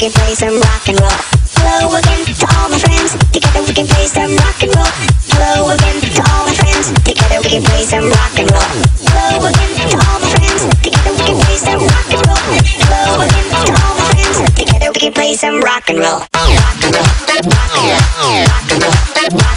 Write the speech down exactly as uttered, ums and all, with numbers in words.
can play some rock and roll. Hello again to all my friends. Together we can play some rock and roll. Hello again to all my friends. Together we can play some rock and roll. Hello again to all my friends. Together we can play some rock and roll. Hello again to all my friends. Together we can play some rock and roll. Rock and roll. Rock and roll. Rock and roll.